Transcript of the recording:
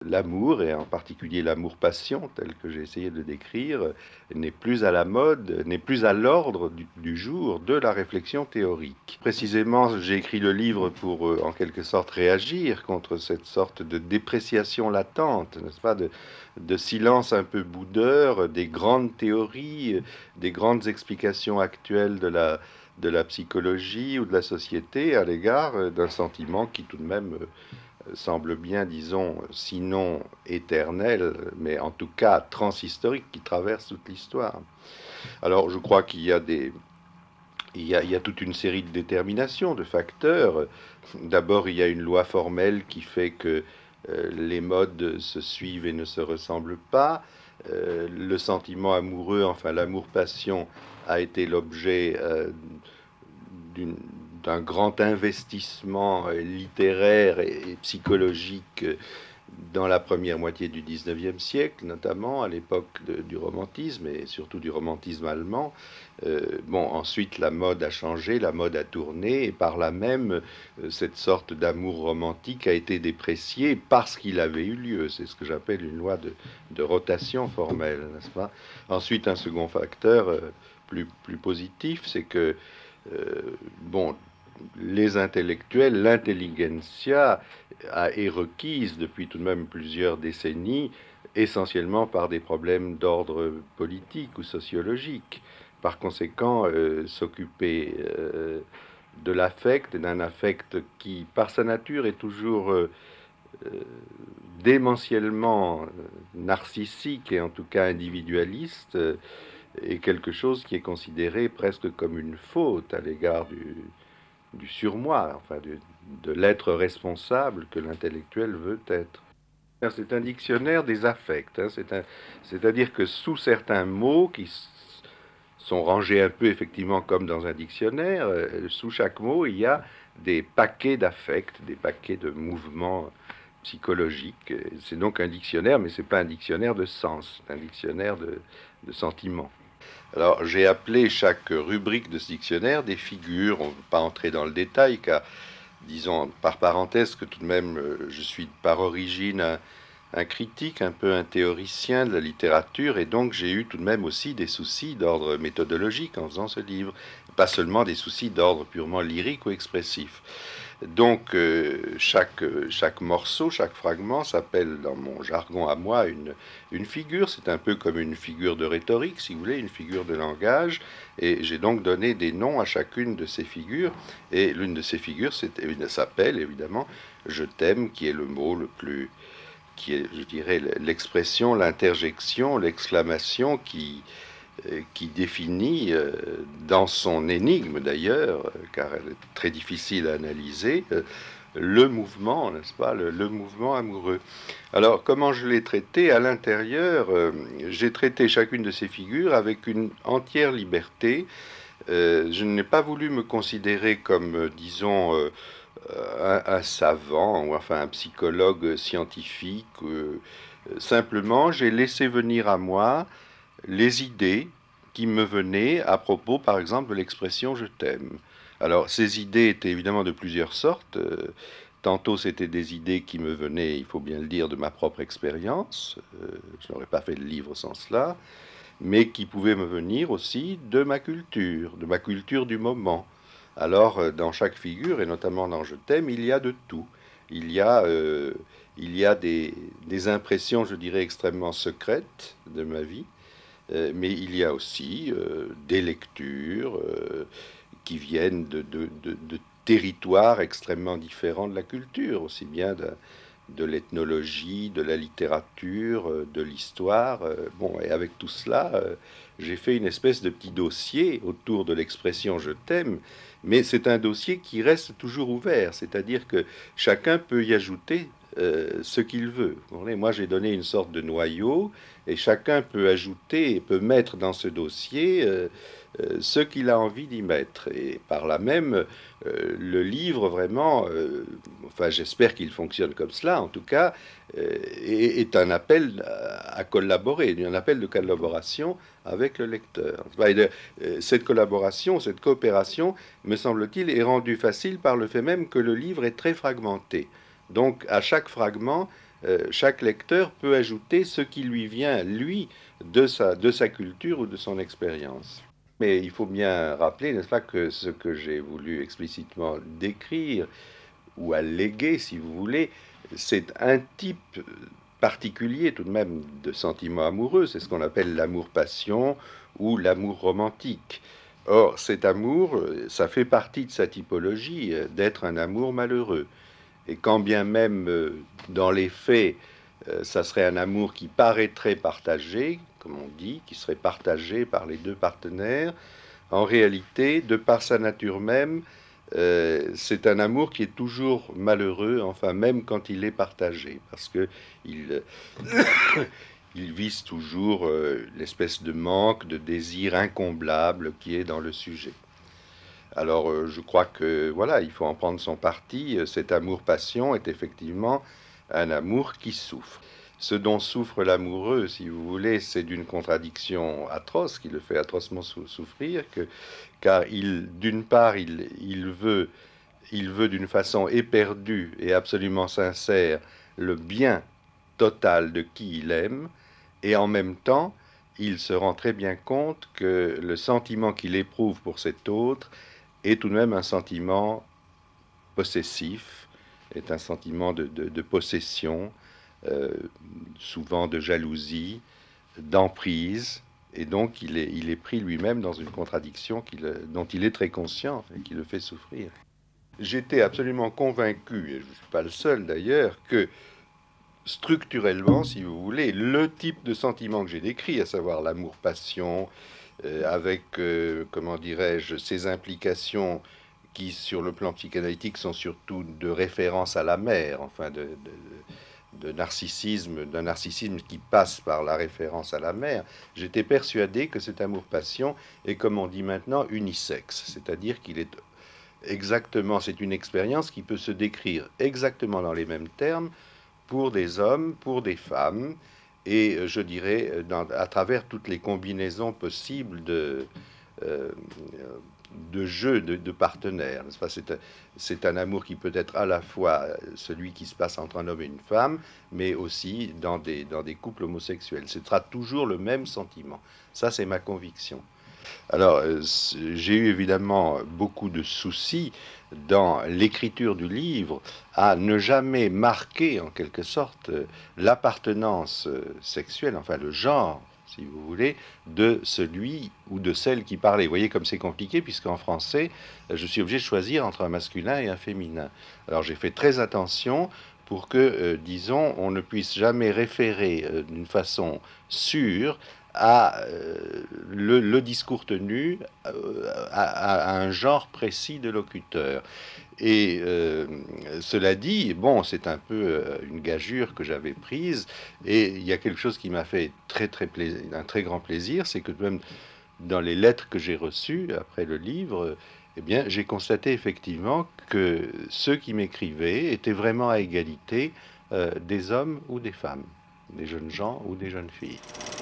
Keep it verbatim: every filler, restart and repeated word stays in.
L'amour, et en particulier l'amour-passion, tel que j'ai essayé de décrire, n'est plus à la mode, n'est plus à l'ordre du, du jour de la réflexion théorique. Précisément, j'ai écrit le livre pour, euh, en quelque sorte, réagir contre cette sorte de dépréciation latente, n'est-ce pas, de, de silence un peu boudeur des grandes théories, des grandes explications actuelles de la, de la psychologie ou de la société à l'égard d'un sentiment qui tout de même semble bien, disons, sinon éternel, mais en tout cas transhistorique, qui traverse toute l'histoire. Alors je crois qu'il y a des... Il y, a, il y a toute une série de déterminations, de facteurs. D'abord, il y a une loi formelle qui fait que euh, les modes se suivent et ne se ressemblent pas. Euh, le sentiment amoureux, enfin l'amour-passion, a été l'objet euh, d'une d'un grand investissement littéraire et psychologique dans la première moitié du dix-neuvième siècle, notamment à l'époque du romantisme et surtout du romantisme allemand. Euh, bon, ensuite la mode a changé, la mode a tourné, et par là même euh, cette sorte d'amour romantique a été dépréciée parce qu'il avait eu lieu. C'est ce que j'appelle une loi de, de rotation formelle, n'est-ce pas? Ensuite, un second facteur euh, plus, plus positif, c'est que euh, bon, les intellectuels, l'intelligentsia est requise depuis tout de même plusieurs décennies, essentiellement par des problèmes d'ordre politique ou sociologique. Par conséquent, euh, s'occuper euh, de l'affect, d'un affect qui, par sa nature, est toujours euh, démentiellement narcissique et en tout cas individualiste, euh, est quelque chose qui est considéré presque comme une faute à l'égard du, du surmoi, enfin du, de l'être responsable que l'intellectuel veut être. C'est un dictionnaire des affects, hein, c'est un, c'est-à-dire que sous certains mots qui sont rangés un peu effectivement comme dans un dictionnaire, euh, sous chaque mot il y a des paquets d'affects, des paquets de mouvements psychologiques. C'est donc un dictionnaire, mais c'est pas un dictionnaire de sens, c'est un dictionnaire de, de sentiments. Alors, j'ai appelé chaque rubrique de ce dictionnaire des figures. On ne veut pas entrer dans le détail, car, disons, par parenthèse, que tout de même, je suis par origine un, un critique, un peu un théoricien de la littérature, et donc j'ai eu tout de même aussi des soucis d'ordre méthodologique en faisant ce livre, pas seulement des soucis d'ordre purement lyrique ou expressif. Donc euh, chaque, chaque morceau, chaque fragment s'appelle dans mon jargon à moi une, une figure. C'est un peu comme une figure de rhétorique, si vous voulez, une figure de langage. Et j'ai donc donné des noms à chacune de ces figures. Et l'une de ces figures s'appelle évidemment Je t'aime, qui est le mot le plus, qui est, je dirais, l'expression, l'interjection, l'exclamation qui, qui définit, euh, dans son énigme d'ailleurs, car elle est très difficile à analyser, euh, le mouvement, n'est-ce pas, le, le mouvement amoureux. Alors, comment je l'ai traité à l'intérieur? euh, J'ai traité chacune de ces figures avec une entière liberté. Euh, je n'ai pas voulu me considérer comme, euh, disons, euh, un, un savant ou enfin un psychologue scientifique. Euh, simplement, j'ai laissé venir à moi les idées qui me venaient à propos, par exemple, de l'expression je t'aime. Alors, ces idées étaient évidemment de plusieurs sortes. Euh, tantôt, c'était des idées qui me venaient, il faut bien le dire, de ma propre expérience. Euh, je n'aurais pas fait le livre sans cela. Mais qui pouvaient me venir aussi de ma culture, de ma culture du moment. Alors, euh, dans chaque figure, et notamment dans Je t'aime, il y a de tout. Il y a, euh, il y a des, des impressions, je dirais, extrêmement secrètes de ma vie. Euh, mais il y a aussi euh, des lectures euh, qui viennent de, de, de, de, territoires extrêmement différents de la culture, aussi bien de, de l'ethnologie, de la littérature, euh, de l'histoire. Euh, bon, et avec tout cela, euh, j'ai fait une espèce de petit dossier autour de l'expression je t'aime, mais c'est un dossier qui reste toujours ouvert, c'est-à-dire que chacun peut y ajouter euh, ce qu'il veut. Moi, j'ai donné une sorte de noyau, et chacun peut ajouter et peut mettre dans ce dossier euh, euh, ce qu'il a envie d'y mettre. Et par là même, euh, le livre, vraiment, euh, enfin j'espère qu'il fonctionne comme cela, en tout cas, euh, est, est un appel à, à collaborer, un appel de collaboration avec le lecteur. Et de, euh, cette collaboration, cette coopération, me semble-t-il, est rendue facile par le fait même que le livre est très fragmenté. Donc, à chaque fragment, euh, chaque lecteur peut ajouter ce qui lui vient, lui, de sa, de sa culture ou de son expérience. Mais il faut bien rappeler, n'est-ce pas, que ce que j'ai voulu explicitement décrire, ou alléguer, si vous voulez, c'est un type particulier tout de même de sentiment amoureux, c'est ce qu'on appelle l'amour-passion ou l'amour romantique. Or, cet amour, ça fait partie de sa typologie d'être un amour malheureux. Et quand bien même, euh, dans les faits, euh, ça serait un amour qui paraîtrait partagé, comme on dit, qui serait partagé par les deux partenaires, en réalité, de par sa nature même, euh, c'est un amour qui est toujours malheureux, enfin même quand il est partagé, parce que il, il vise toujours euh, l'espèce de manque, de désir incomblable qui est dans le sujet. Alors, euh, je crois que voilà, il faut en prendre son parti. Cet amour-passion est effectivement un amour qui souffre. Ce dont souffre l'amoureux, si vous voulez, c'est d'une contradiction atroce qui le fait atrocement souffrir, que, car il, d'une part, il, il veut, il veut d'une façon éperdue et absolument sincère le bien total de qui il aime, et en même temps, il se rend très bien compte que le sentiment qu'il éprouve pour cet autre est tout de même un sentiment possessif, est un sentiment de, de, de possession, euh, souvent de jalousie, d'emprise, et donc il est, il est pris lui-même dans une contradiction dont il est très conscient et qui le fait souffrir. J'étais absolument convaincu, et je ne suis pas le seul d'ailleurs, que structurellement, si vous voulez, le type de sentiment que j'ai décrit, à savoir l'amour-passion, euh, avec, euh, comment dirais-je, ses implications qui, sur le plan psychanalytique, sont surtout de référence à la mère, enfin de, de, de narcissisme, d'un narcissisme qui passe par la référence à la mère. J'étais persuadé que cet amour-passion est, comme on dit maintenant, unisexe, c'est-à-dire qu'il est exactement, c'est une expérience qui peut se décrire exactement dans les mêmes termes pour des hommes, pour des femmes, et je dirais dans, à travers toutes les combinaisons possibles de, euh, de jeux de, de partenaires. C'est, c'est un amour qui peut être à la fois celui qui se passe entre un homme et une femme, mais aussi dans des, dans des couples homosexuels. Ce sera toujours le même sentiment. Ça, c'est ma conviction. Alors, j'ai eu évidemment beaucoup de soucis dans l'écriture du livre à ne jamais marquer, en quelque sorte, l'appartenance sexuelle, enfin le genre, si vous voulez, de celui ou de celle qui parlait. Vous voyez comme c'est compliqué, puisqu'en français, je suis obligé de choisir entre un masculin et un féminin. Alors, j'ai fait très attention pour que, euh, disons, on ne puisse jamais référer euh, d'une façon sûre à euh, le, le discours tenu euh, à, à un genre précis de locuteur. Et euh, cela dit, bon, c'est un peu euh, une gageure que j'avais prise, et il y a quelque chose qui m'a fait très, très plaisir, un très grand plaisir, c'est que même dans les lettres que j'ai reçues après le livre, eh bien, j'ai constaté effectivement que ceux qui m'écrivaient étaient vraiment à égalité, euh, des hommes ou des femmes, des jeunes gens ou des jeunes filles.